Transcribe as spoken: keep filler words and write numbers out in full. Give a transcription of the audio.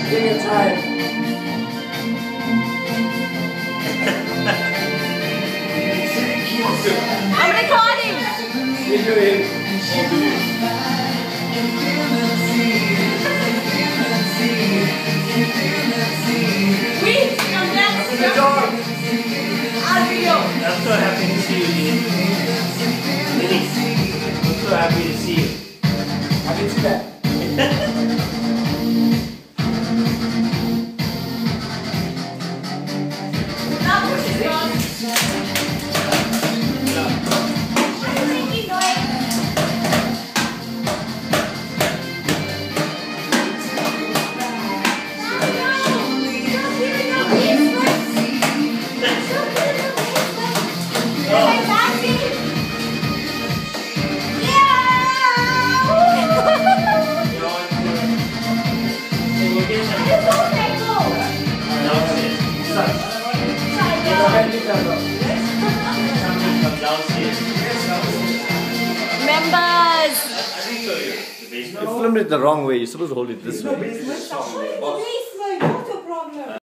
Take your time. I'm recording. Video in. Wait, come back. Good job. Our video. I'm so happy to see you, Dean. Denise, I'm so happy to see you. I can see that. Now push it on. I'm thinking, Noel. Members! You filmed it the wrong way. You're supposed to hold it this way.